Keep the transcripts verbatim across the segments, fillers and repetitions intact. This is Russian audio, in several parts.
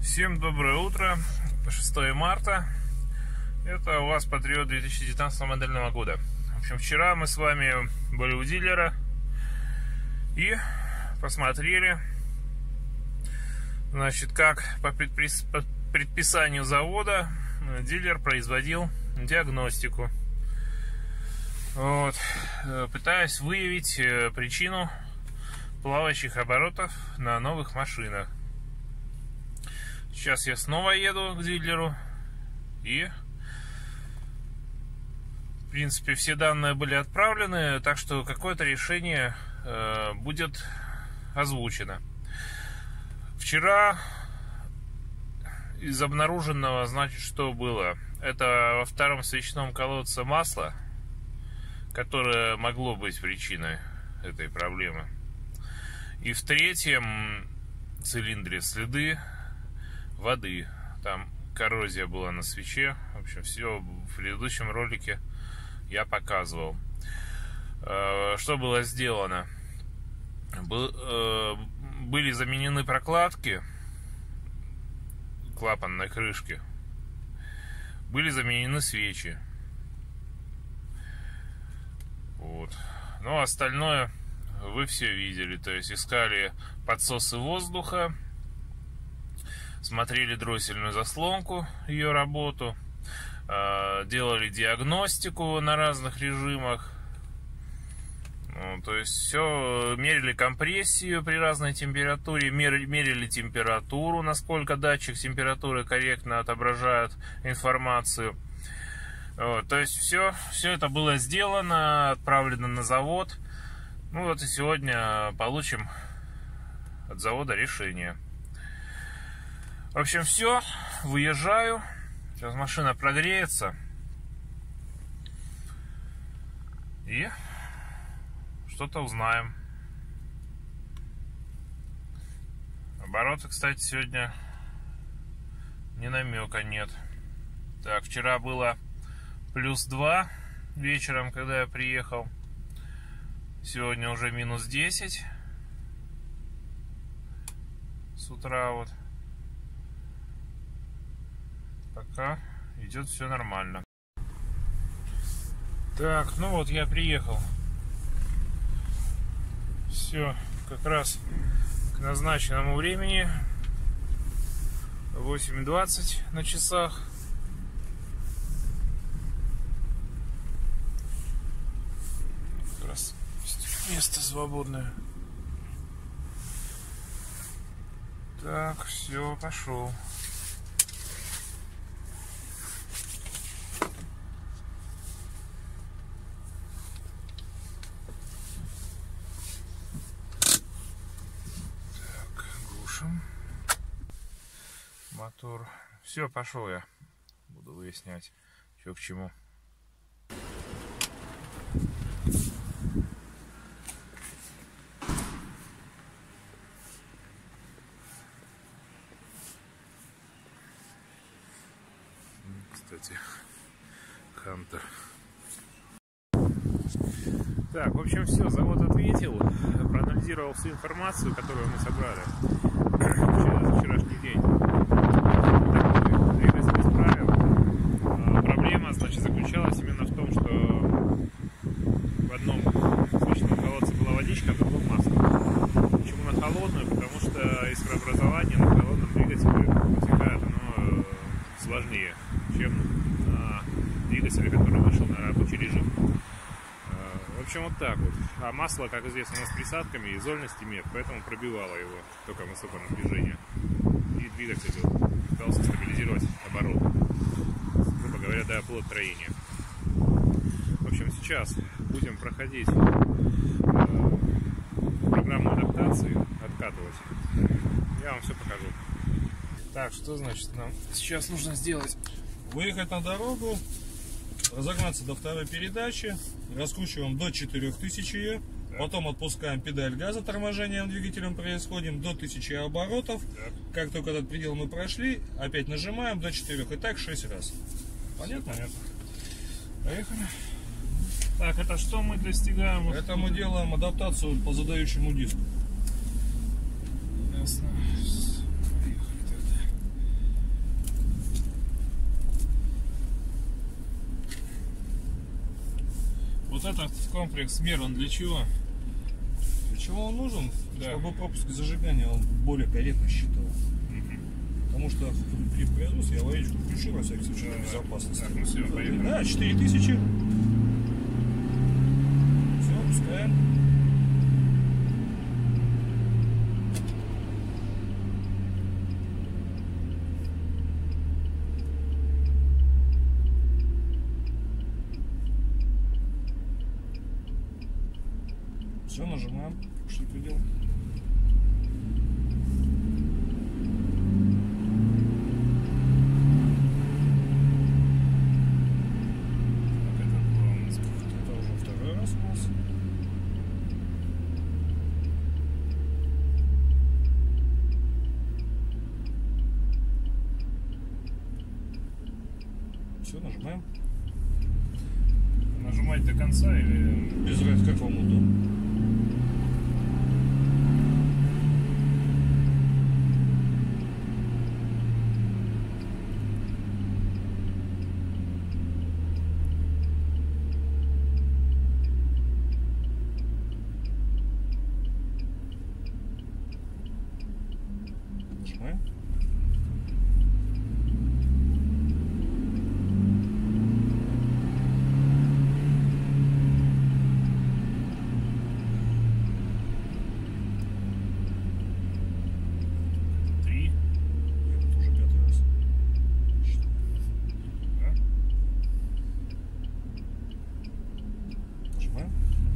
Всем доброе утро, шестое марта. Это у вас Патриот две тысячи девятнадцатого модельного года. В общем, вчера мы с вами были у дилера и посмотрели, значит, как по предписанию завода дилер производил диагностику. Вот, пытаясь выявить причину плавающих оборотов на новых машинах. Сейчас я снова еду к дилеру, и в принципе все данные были отправлены, так что какое-то решение э, будет озвучено. Вчера из обнаруженного, значит, что было? Это во втором свечном колодце масло, которое могло быть причиной этой проблемы. И в третьем цилиндре следы воды. Там коррозия была на свече. В общем, все в предыдущем ролике я показывал. Что было сделано? Были заменены прокладки клапанной крышки. Были заменены свечи. Вот. Но остальное вы все видели. То есть искали подсосы воздуха, смотрели дроссельную заслонку, ее работу, делали диагностику на разных режимах. Ну, то есть все, мерили компрессию при разной температуре, мерили температуру, насколько датчик температуры корректно отображает информацию. Вот, то есть все, все это было сделано, отправлено на завод. Ну вот и сегодня получим от завода решение. В общем, все, выезжаю. Сейчас машина прогреется. И что-то узнаем. Обороты, кстати, сегодня ни намека нет. Так, вчера было плюс два вечером, когда я приехал. Сегодня уже минус десять. С утра вот. Пока идет все нормально. Так, ну вот я приехал. Все как раз к назначенному времени. восемь двадцать на часах. Как раз место свободное. Так, все, пошел. Мотор. Все, пошел я. Буду выяснять, что к чему. Кстати, Хантер. Так, в общем, все, завод ответил, проанализировал всю информацию, которую мы собрали за вчерашний день. Двигатель исправил. Проблема, значит, заключалась именно в том, что в одном свечном колодце была водичка, в другом масло. Почему на холодную? Потому что искрообразование на холодном двигателе протекает оно сложнее, чем на двигателе, который вышел на рабочий режим. В общем, вот так вот. А масло, как известно, у нас с присадками и зольности нет, поэтому пробивало его только высокое напряжение. И двигатель пытался стабилизировать оборот, грубо говоря, до оплодотворения. В общем, сейчас будем проходить э, программу адаптации, откатывать. Я вам все покажу. Так, что значит нам сейчас нужно сделать? Выехать на дорогу, разогнаться до второй передачи, раскручиваем до четырёх тысяч ее, так. Потом отпускаем педаль газа, торможением двигателем происходим до тысячи оборотов. Так. Как только этот предел мы прошли, опять нажимаем до четырёх, и так шесть раз. Понятно? Понятно. Поехали. Так, это что мы достигаем? Это мы делаем адаптацию по задающему диску. Ясно. Поехали тогда. вот этот комплекс мер, он для чего? Для чего он нужен? Да. Чтобы пропуск зажигания он более корректно считал. Угу. Потому что при производстве я водичку включу на всякий случай для безопасности. Так, ну все, поехали. Да, четыре тысячи. Все, пускаем. Все, нажимаем. Пошли предел. Это уже второй раз у нас. Все, нажимаем. Нажимать до конца или... Без разницы, как вам удобно. Нажимаем. Три. Это уже пятый раз. Да? Нажимаем.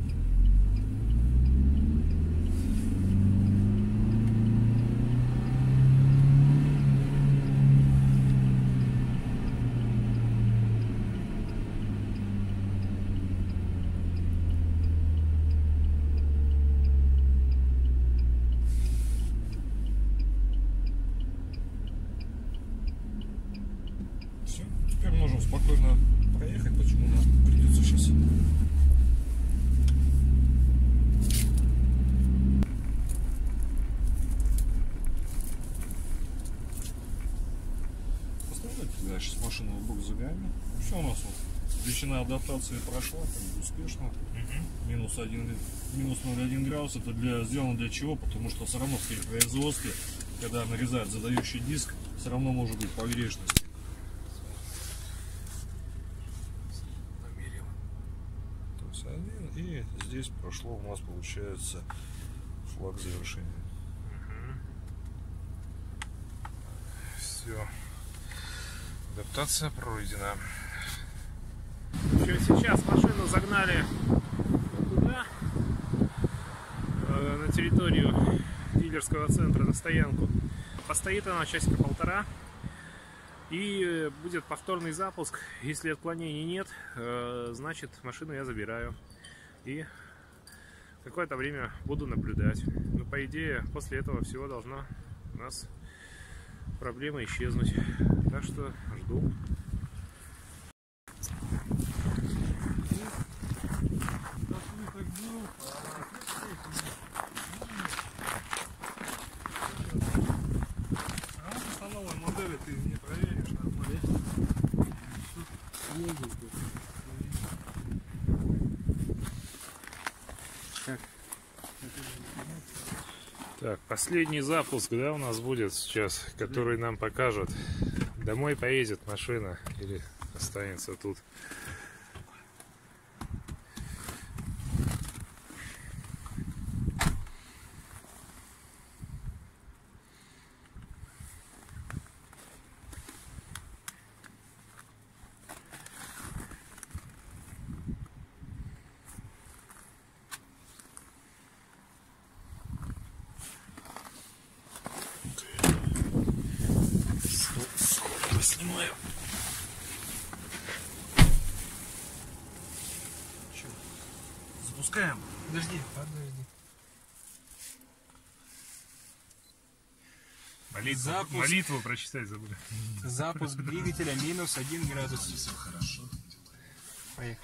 Все, теперь можем спокойно проехать, почему нам придется сейчас. Поставляйте дальше с машины в бок загоняем. Все у нас вот величина адаптации прошла, как бы успешно. Угу. Минус один, минус ноль целых один градус. Это для, сделано для чего? Потому что все равно в перепроизводстве, когда нарезают задающий диск, все равно может быть погрешность. То есть один, и здесь прошло у нас получается флаг завершения. Все. Адаптация пройдена. Еще сейчас машину загнали туда, э, на территорию дилерского центра, на стоянку. Постоит она часика полтора. И будет повторный запуск. Если отклонений нет, э, значит машину я забираю. И какое-то время буду наблюдать. Но по идее после этого всего должна у нас проблема исчезнуть. Так что жду. Модели ты не проверишь нормально. Так, последний запуск, да, у нас будет сейчас, который нам покажет, домой поедет машина или останется тут. Снимаю. Че? Запускаем. Подожди, подожди. Молитву, Запуск. молитву прочитать забыли. Запуск двигателя минус один градус. Все хорошо. Поехали.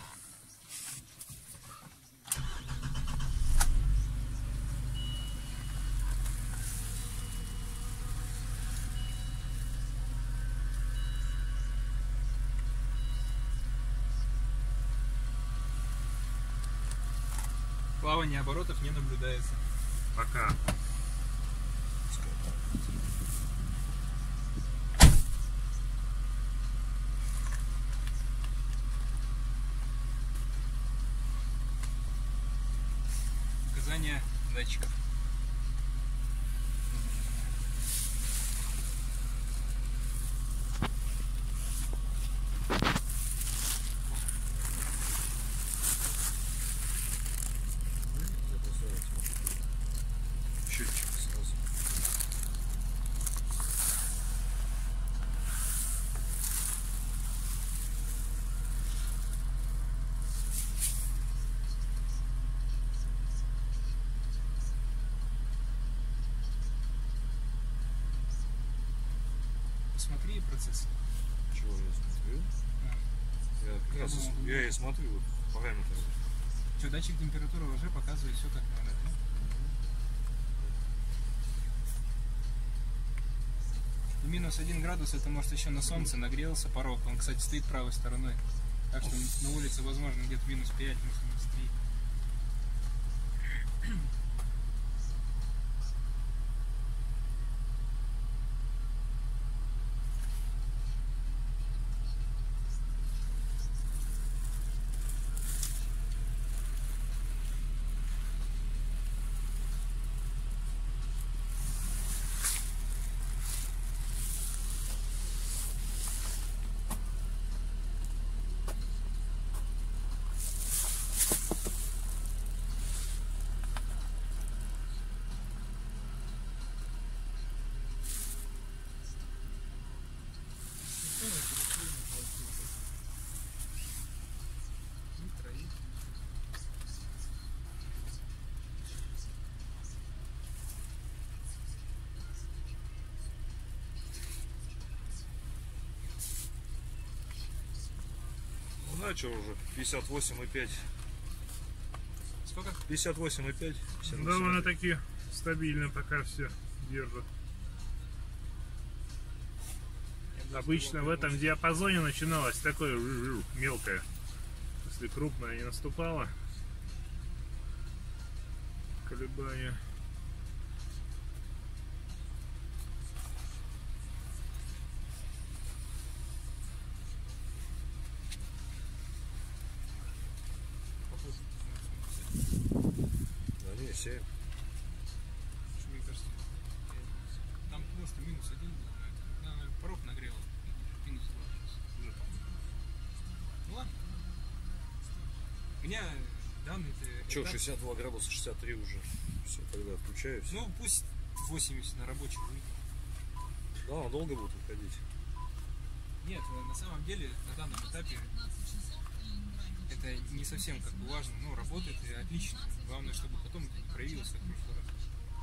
Плавание оборотов не наблюдается. Пока. Показания датчиков. Счетчик сразу. Посмотри процесс. Чего я смотрю? А. Я как раз и с- я и смотрю вот параметры. Что, датчик температуры уже показывает все как надо, да? И минус один градус, это может еще на солнце нагрелся порог. Он, кстати, стоит правой стороной. Так что на улице возможно где-то минус пять, минус три. Ну а что уже? пятьдесят восемь и пять. Сколько? пятьдесят восемь и пять. Довольно-таки стабильно пока все держит. Обычно в этом диапазоне начиналось такое мелкое. Если крупное не наступало, колебания. Да не, семь. Мне кажется, э, там просто минус один был, но это, наверное, порог нагрел. Минус два. Уже, по-моему. Ну ладно. У меня данные-то... Че, этап- шестьдесят два градуса, шестьдесят три уже. Все, тогда включаюсь. Ну, пусть восемьдесят на рабочий выйдет. Да, он долго будет выходить. Нет, на самом деле на данном этапе это не совсем как бы важно, но работает и отлично. Главное, чтобы потом это не проявилось как в прошлый раз.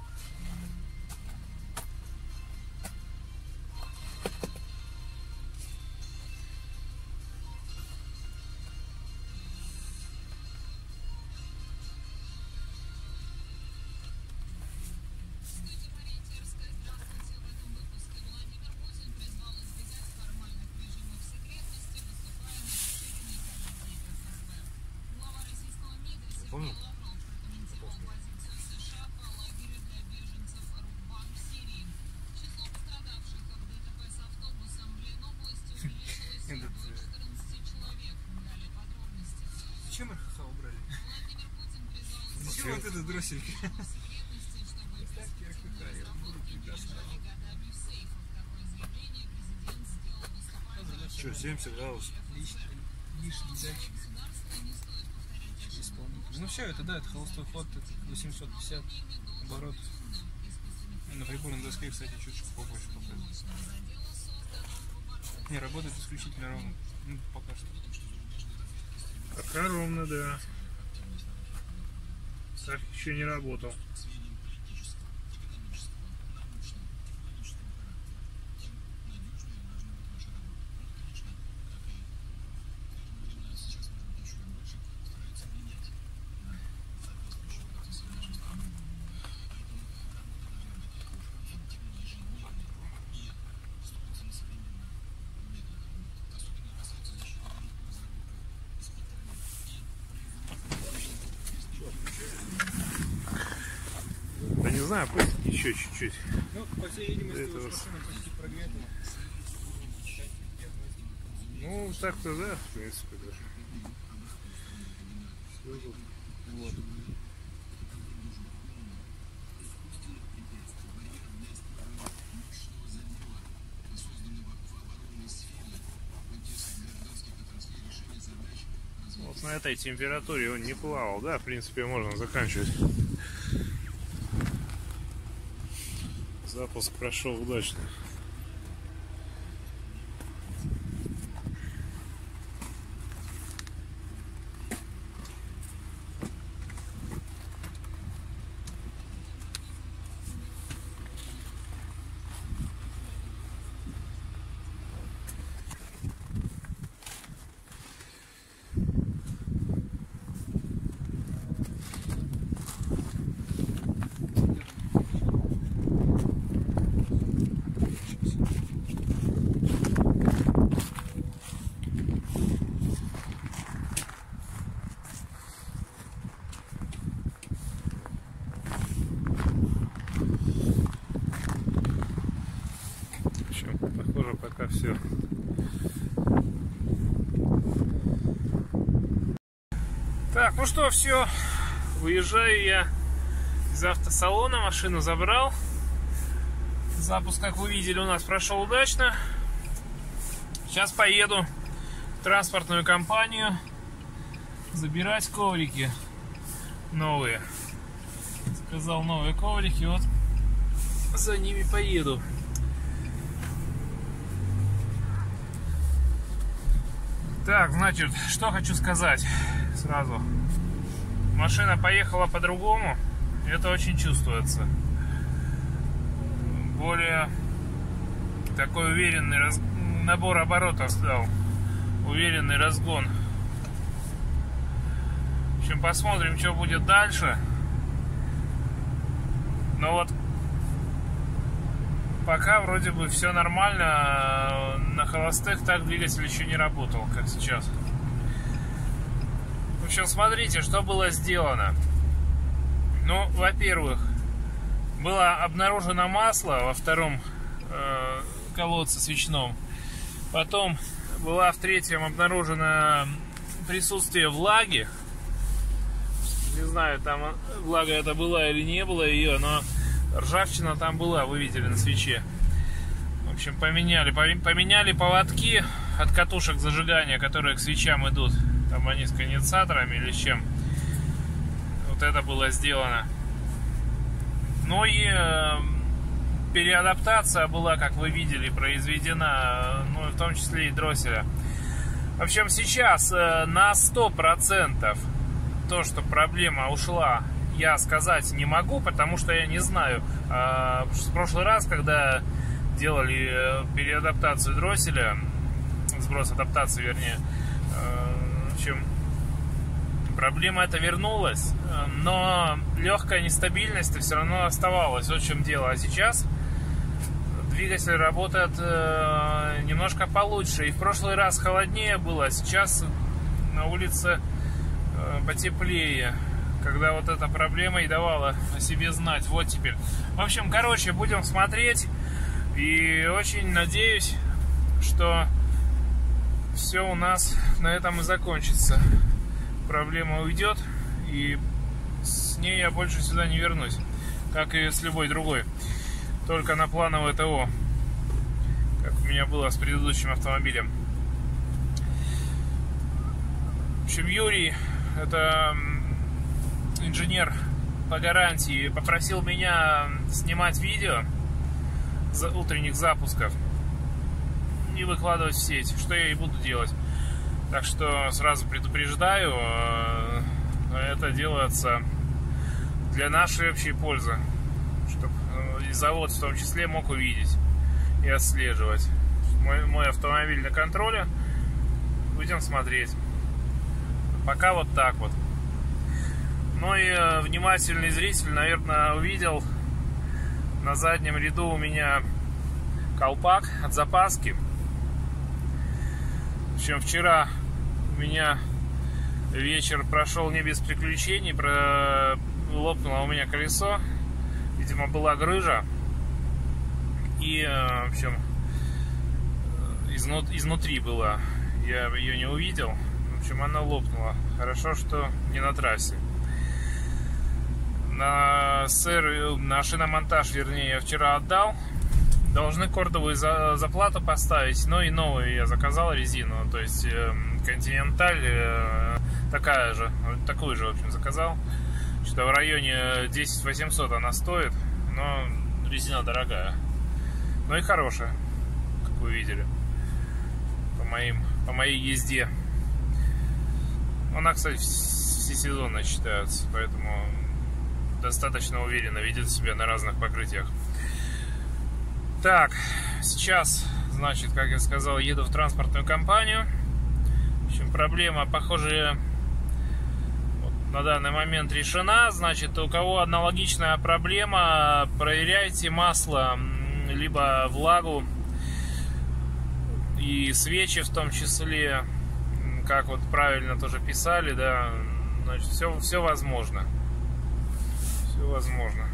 Помню? Этот, э, Зачем эр ха ха убрали? Зачем вот этот дроссель? Че, семьдесят градусов? Лишний датчик. Исполнитель. Ну все, это да, это холостой ход, это восемьсот пятьдесят оборот. И на приборной доске, кстати, чуть-чуть побольше показывает. Не, работает исключительно ровно. Ну, пока что. Пока ровно, да. Так еще не работал. знаю, пусть еще чуть-чуть. Ну, по всей видимости, Это уж вот. машина почти прогрета. Ну, так-то да, в принципе, даже. Вот. Вот на этой температуре он не плавал, да, в принципе, можно заканчивать. Запуск прошел удачно. Похоже, пока все. Так, ну что, все. Выезжаю я из автосалона, машину забрал. Запуск, как вы видели, у нас прошел удачно. Сейчас поеду в транспортную компанию забирать коврики новые. Заказал новые коврики, вот за ними поеду. Так, значит, что хочу сказать сразу. Машина поехала по-другому. Это очень чувствуется. Более такой уверенный раз... набор оборотов стал. Уверенный разгон. В общем, посмотрим, что будет дальше. Но вот пока вроде бы все нормально. На холостых так двигатель еще не работал, как сейчас. В общем, смотрите, что было сделано. Ну, во-первых, было обнаружено масло во втором э, колодце свечном. Потом была в третьем обнаружено присутствие влаги. Не знаю, там влага это была или не было ее, но ржавчина там была, вы видели на свече. В общем, поменяли, поменяли поводки от катушек зажигания, которые к свечам идут. Там они с конденсаторами или с чем. Вот это было сделано. Ну и э, переадаптация была, как вы видели, произведена, ну, в том числе и дросселя. В общем, сейчас э, на сто процентов то, что проблема ушла, я сказать не могу, потому что я не знаю. А, в прошлый раз, когда делали переадаптацию дросселя, сброс адаптации, вернее, в общем, проблема эта вернулась, но легкая нестабильность все равно оставалась. Вот в чем дело. А сейчас двигатель работает немножко получше. И в прошлый раз холоднее было, а сейчас на улице потеплее, когда вот эта проблема и давала о себе знать. Вот теперь. В общем, короче, будем смотреть. И очень надеюсь, что все у нас на этом и закончится. Проблема уйдет, и с ней я больше сюда не вернусь, как и с любой другой. Только на плановое ТО, как у меня было с предыдущим автомобилем. В общем, Юрий, это инженер по гарантии, попросил меня снимать видео утренних запусков и выкладывать в сеть, что я и буду делать. Так что сразу предупреждаю, это делается для нашей общей пользы, чтобы и завод в том числе мог увидеть и отслеживать. Мой, мой автомобиль на контроле, будем смотреть. Пока вот так вот. Ну и внимательный зритель, наверное, увидел на заднем ряду у меня колпак от запаски. В общем, вчера у меня вечер прошел не без приключений. Про... Лопнуло у меня колесо. Видимо, была грыжа. И, в общем, изнут, изнутри была. Я ее не увидел. В общем, она лопнула. Хорошо, что не на трассе. На, сэр, на шиномонтаж, вернее, я вчера отдал. Должны кордовую за, заплату поставить. Но и новую я заказал резину. То есть Континенталь э, такая же. Такую же, в общем, заказал. Что-то в районе десять восемьсот она стоит. Но резина дорогая. Но и хорошая, как вы видели, по, моим, по моей езде. Она, кстати, всесезонная считается, поэтому достаточно уверенно ведет себя на разных покрытиях. Так, сейчас, значит, как я сказал, еду в транспортную компанию. В общем, проблема, похоже, вот на данный момент решена. Значит, у кого аналогичная проблема, проверяйте масло, либо влагу и свечи в том числе, как вот правильно тоже писали, да, значит, все, все возможно. Все возможно.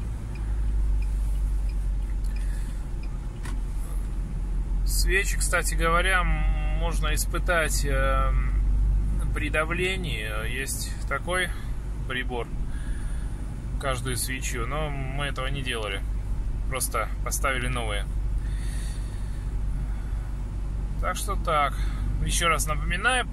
Свечи, кстати говоря, можно испытать э, при давлении. Есть такой прибор, каждую свечу, но мы этого не делали. Просто поставили новые. Так что так. Еще раз напоминаю.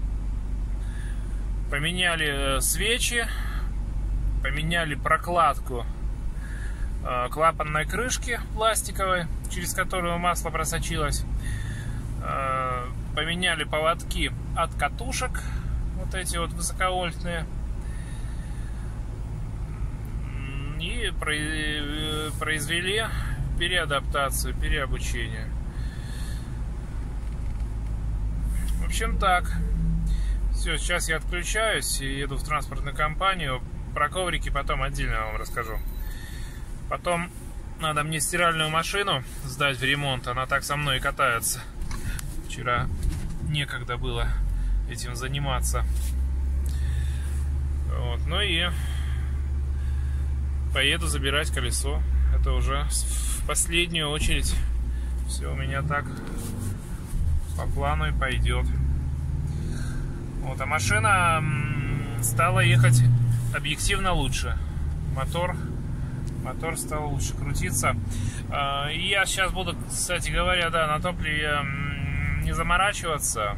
Поменяли свечи. Поменяли прокладку э, клапанной крышки пластиковой, через которую масло просочилось. Э, поменяли поводки от катушек. Вот эти вот высоковольтные. И произвели переадаптацию, переобучение. В общем, так. Все, сейчас я отключаюсь и еду в транспортную компанию. Про коврики потом отдельно вам расскажу. Потом надо мне стиральную машину сдать в ремонт. Она так со мной и катается. Вчера некогда было этим заниматься. Вот. Ну и поеду забирать колесо. Это уже в последнюю очередь. Все у меня так по плану и пойдет. Вот, а машина стала ехать объективно лучше. Мотор, мотор стал лучше крутиться. И я сейчас буду, кстати говоря, да, на топливе не заморачиваться.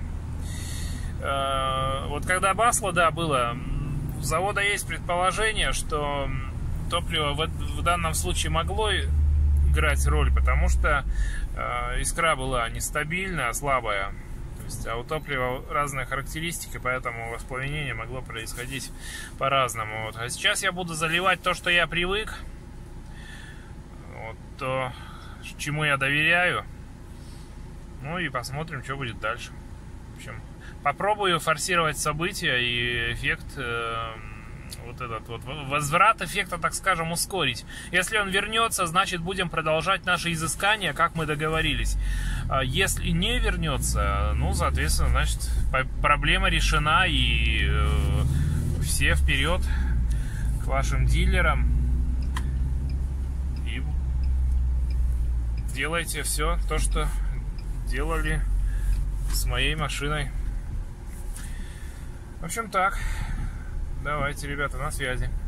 Вот когда масло, да, было, у завода есть предположение, что топливо в, в данном случае могло играть роль, потому что э, искра была нестабильная, слабая. То есть, а у топлива разные характеристики, поэтому воспламенение могло происходить по-разному. Вот. А сейчас я буду заливать то, что я привык, вот, то, чему я доверяю. Ну и посмотрим, что будет дальше. В общем, попробую форсировать события и эффект... Э, вот этот вот возврат эффекта, так скажем, ускорить. Если он вернется, значит, будем продолжать наши изыскания, как мы договорились. Если не вернется, ну, соответственно, значит, проблема решена, и э, все вперед к вашим дилерам и делайте все то, что делали с моей машиной. В общем, так. Давайте, ребята, на связи.